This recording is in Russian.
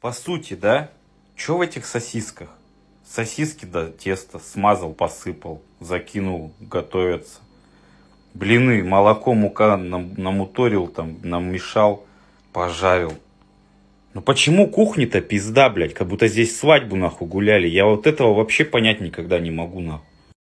по сути, да, что в этих сосисках? Сосиски, да, тесто смазал, посыпал, закинул, готовятся. Блины, молоко, мука намуторил, там, намешал, пожарил. Ну почему кухня-то пизда, блядь, как будто здесь свадьбу нахуй гуляли? Я вот этого вообще понять никогда не могу, нахуй.